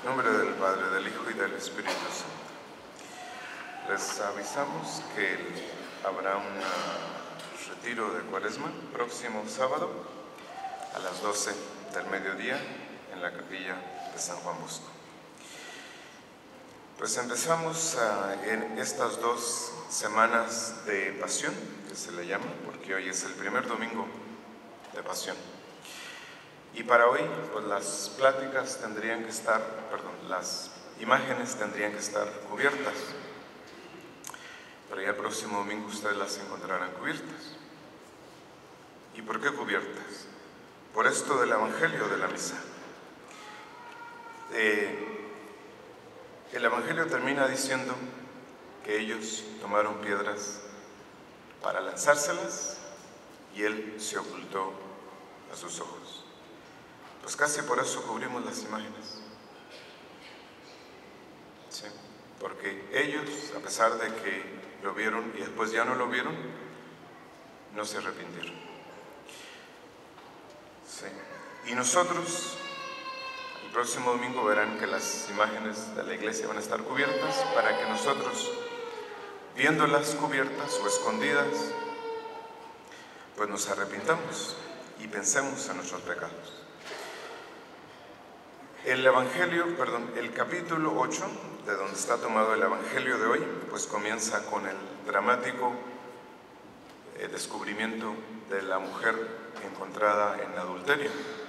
En nombre del Padre, del Hijo y del Espíritu Santo. Les avisamos que habrá un retiro de Cuaresma próximo sábado a las 12 del mediodía en la capilla de San Juan Bosco. Pues empezamos en estas 2 semanas de Pasión, que se le llama, porque hoy es el primer domingo de Pasión. Y para hoy, pues las pláticas tendrían que estar, las imágenes tendrían que estar cubiertas. Pero ya el próximo domingo ustedes las encontrarán cubiertas. ¿Y por qué cubiertas? Por esto del Evangelio de la misa. El Evangelio termina diciendo que ellos tomaron piedras para lanzárselas y él se ocultó a sus ojos. Pues casi por eso cubrimos las imágenes. Sí, porque ellos, a pesar de que lo vieron y después ya no lo vieron, no se arrepintieron. Sí. Y nosotros, el próximo domingo verán que las imágenes de la iglesia van a estar cubiertas para que nosotros, viéndolas cubiertas o escondidas, pues nos arrepintamos y pensemos en nuestros pecados. El capítulo 8, de donde está tomado el Evangelio de hoy, pues comienza con el dramático descubrimiento de la mujer encontrada en adulterio.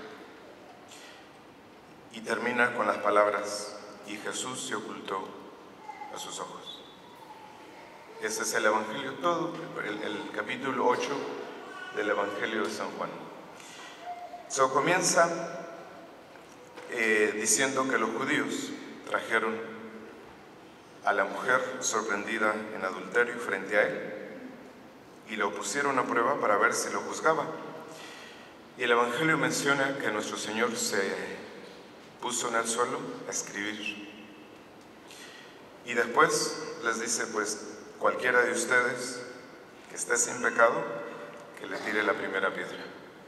Y termina con las palabras, y Jesús se ocultó a sus ojos. Ese es el Evangelio todo, el capítulo 8 del Evangelio de San Juan. Comienza diciendo que los judíos trajeron a la mujer sorprendida en adulterio frente a él y lo pusieron a prueba para ver si lo juzgaba. Y el Evangelio menciona que nuestro Señor se puso en el suelo a escribir. Y después les dice, pues cualquiera de ustedes que esté sin pecado, que le tire la primera piedra.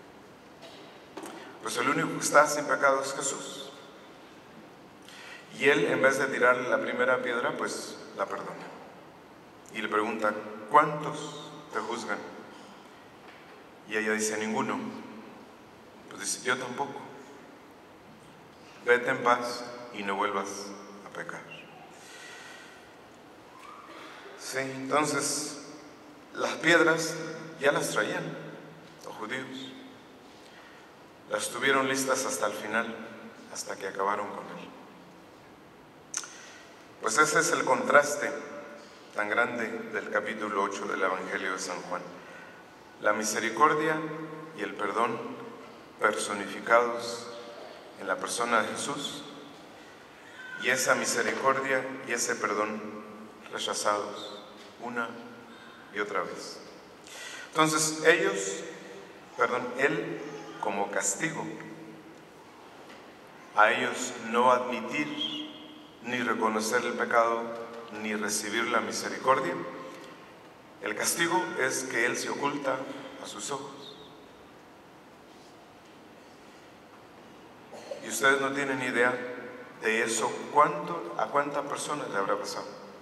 Pues el único que está sin pecado es Jesús. Y él, en vez de tirarle la primera piedra, pues la perdona. Y le pregunta, ¿cuántos te juzgan? Y ella dice, ninguno. Pues dice, yo tampoco. Vete en paz y no vuelvas a pecar. Sí, entonces, las piedras ya las traían los judíos. Las tuvieron listas hasta el final, hasta que acabaron con él. Pues ese es el contraste tan grande del capítulo 8 del Evangelio de San Juan. La misericordia y el perdón personificados en la persona de Jesús, y esa misericordia y ese perdón rechazados una y otra vez. Entonces él como castigo a ellos no admitir ni reconocer el pecado ni recibir la misericordia, el castigo es que él se oculta a sus ojos. Y ustedes no tienen idea de eso, a cuántas personas le habrá pasado.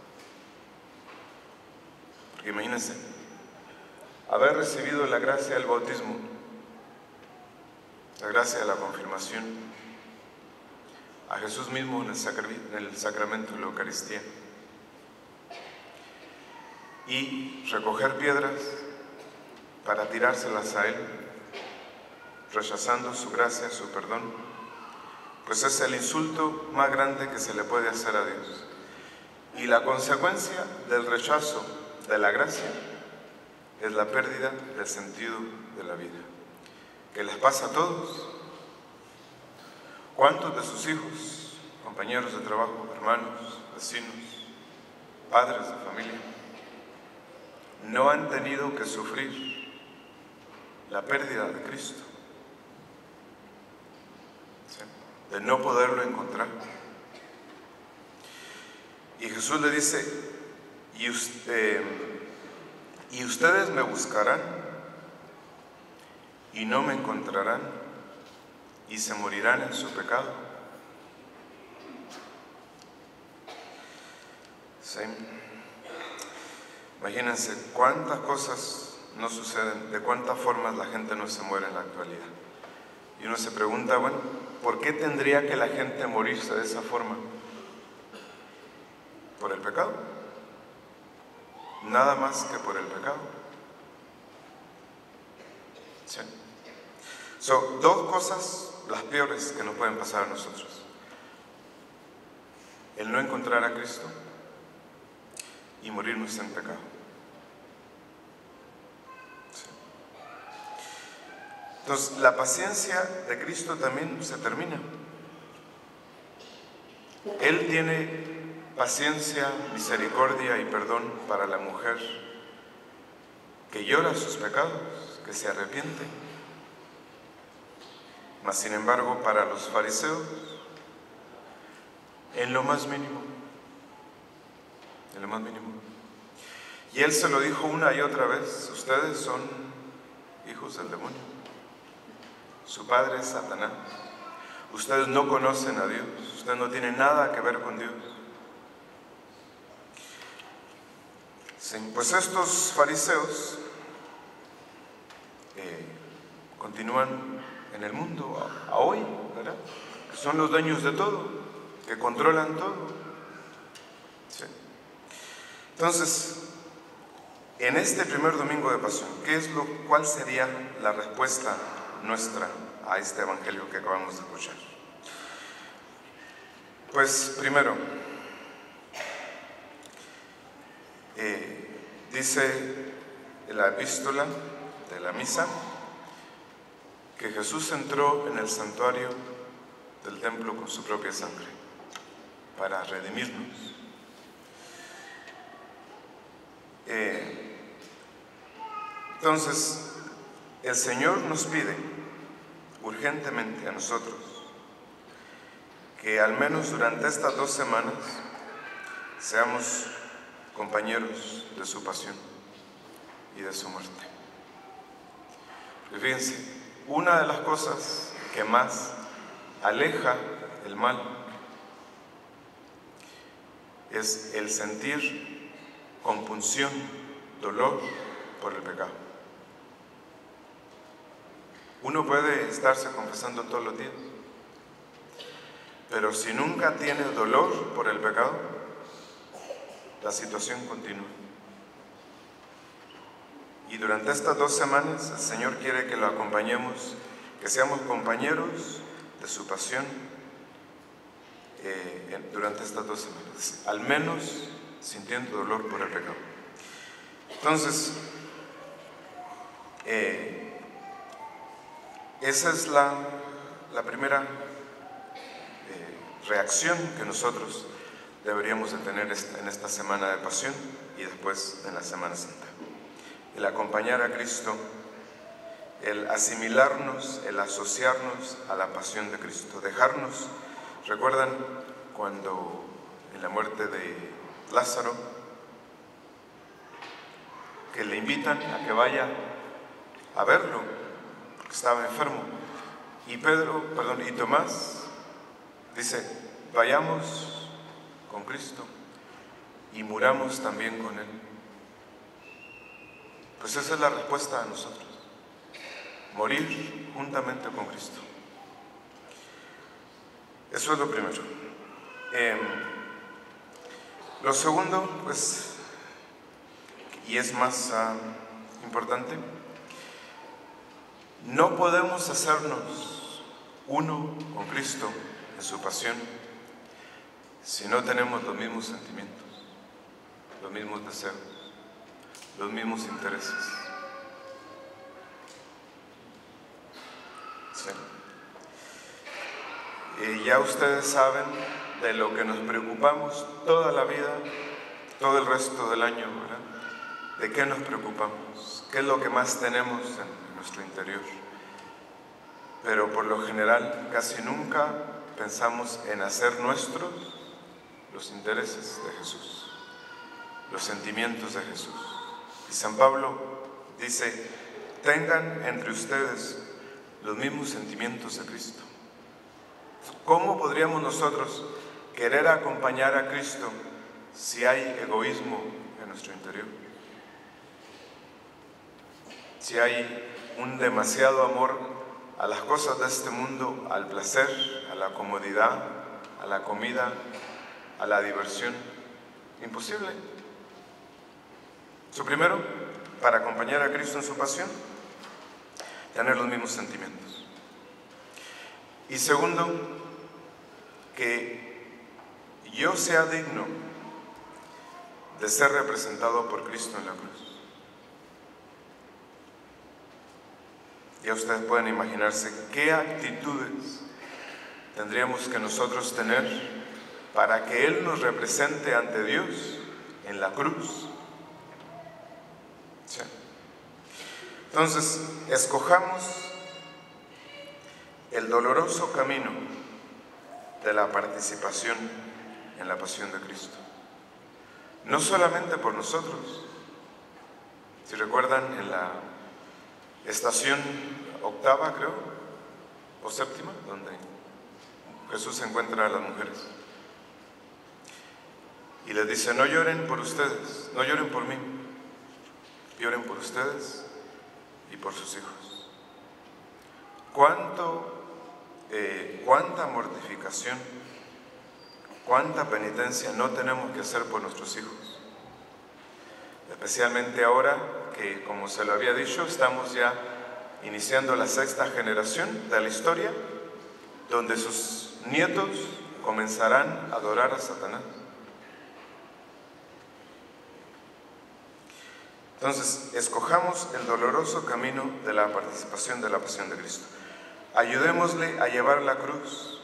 Porque imagínense, haber recibido la gracia del bautismo, la gracia de la confirmación, a Jesús mismo en el sacramento de la Eucaristía, y recoger piedras para tirárselas a él, rechazando su gracia, su perdón, pues es el insulto más grande que se le puede hacer a Dios. Y la consecuencia del rechazo de la gracia es la pérdida del sentido de la vida, que les pasa a todos. ¿Cuántos de sus hijos, compañeros de trabajo, hermanos, vecinos, padres de familia, no han tenido que sufrir la pérdida de Cristo? ¿Sí? De no poderlo encontrar. Y Jesús le dice, y ustedes me buscarán y no me encontrarán y se morirán en su pecado. ¿sí? Imagínense cuántas cosas no suceden, de cuántas formas la gente no se muere en la actualidad. Y uno se pregunta, bueno, ¿por qué tendría que la gente morirse de esa forma? ¿Por el pecado? Nada más que por el pecado. ¿Sí? Son dos cosas las peores que nos pueden pasar a nosotros: el no encontrar a Cristo y morirnos en pecado. ¿Sí? Entonces, la paciencia de Cristo también se termina. Él tiene paciencia, misericordia y perdón para la mujer que llora sus pecados, que se arrepiente. Mas, sin embargo, para los fariseos, en lo más mínimo, en lo más mínimo. Y Él se lo dijo una y otra vez: ustedes son hijos del demonio, su padre es Satanás, ustedes no conocen a Dios, ustedes no tienen nada que ver con Dios. Sí, pues estos fariseos continúan en el mundo a hoy, ¿verdad? Que son los dueños de todo, que controlan todo. Sí. Entonces, en este primer domingo de Pasión, ¿cuál sería la respuesta nuestra a este evangelio que acabamos de escuchar? Pues primero, dice la epístola de la misa que Jesús entró en el santuario del templo con su propia sangre para redimirnos. Entonces, el Señor nos pide urgentemente a nosotros que al menos durante estas 2 semanas seamos compañeros de su pasión y de su muerte. Y fíjense, una de las cosas que más aleja el mal es el sentir compunción, dolor por el pecado. Uno puede estarse confesando todos los días, pero si nunca tiene dolor por el pecado, la situación continúa. Y durante estas 2 semanas el Señor quiere que lo acompañemos, que seamos compañeros de su pasión durante estas 2 semanas, al menos sintiendo dolor por el pecado. Entonces, esa es la primera reacción que nosotros deberíamos de tener en esta semana de pasión y después en la Semana Santa. El acompañar a Cristo, el asimilarnos, el asociarnos a la pasión de Cristo, dejarnos. ¿Recuerdan cuando en la muerte de Lázaro, que le invitan a que vaya a verlo, porque estaba enfermo? Y Tomás dice: vayamos con Cristo y muramos también con Él. Pues esa es la respuesta a nosotros: morir juntamente con Cristo. Eso es lo primero. Lo segundo, pues, y es más importante, no podemos hacernos uno con Cristo en su pasión si no tenemos los mismos sentimientos, los mismos deseos, los mismos intereses. Sí. Ya ustedes saben de lo que nos preocupamos toda la vida, todo el resto del año, ¿verdad? ¿De qué nos preocupamos? ¿Qué es lo que más tenemos en nuestro interior? Pero por lo general casi nunca pensamos en hacer nuestros los intereses de Jesús, los sentimientos de Jesús. Y San Pablo dice: tengan entre ustedes los mismos sentimientos de Cristo. ¿Cómo podríamos nosotros querer acompañar a Cristo si hay egoísmo en nuestro interior, si hay un demasiado amor a las cosas de este mundo, al placer, a la comodidad, a la comida, a la diversión. Imposible. Primero, para acompañar a Cristo en su pasión, tener los mismos sentimientos. Y segundo, que yo sea digno de ser representado por Cristo en la cruz. Ya ustedes pueden imaginarse qué actitudes tendríamos que nosotros tener para que Él nos represente ante Dios en la cruz. ¿Sí? Entonces, escojamos el doloroso camino de la participación en la pasión de Cristo. No solamente por nosotros. Si recuerdan, en la estación octava, creo, o séptima, donde Jesús encuentra a las mujeres y les dice: no lloren por ustedes, no lloren por mí, lloren por ustedes y por sus hijos. Cuánta mortificación, cuánta penitencia no tenemos que hacer por nuestros hijos, especialmente ahora que, como se lo había dicho, estamos ya iniciando la 6ª generación de la historia, donde sus nietos comenzarán a adorar a Satanás. Entonces, escojamos el doloroso camino de la participación de la pasión de Cristo. Ayudémosle a llevar la cruz.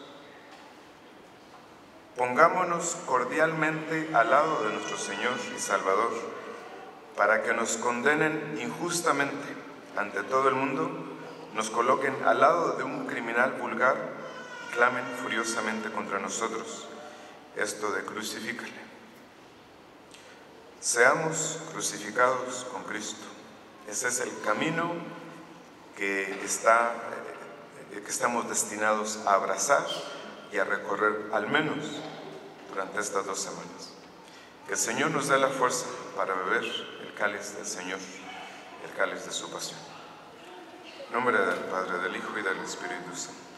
Pongámonos cordialmente al lado de nuestro Señor y Salvador para que nos condenen injustamente ante todo el mundo, nos coloquen al lado de un criminal vulgar y clamen furiosamente contra nosotros esto de crucifícale. Seamos crucificados con Cristo. Ese es el camino que estamos destinados a abrazar y a recorrer al menos durante estas 2 semanas. Que el Señor nos dé la fuerza para beber el cáliz del Señor, el cáliz de su pasión. En nombre del Padre, del Hijo y del Espíritu Santo.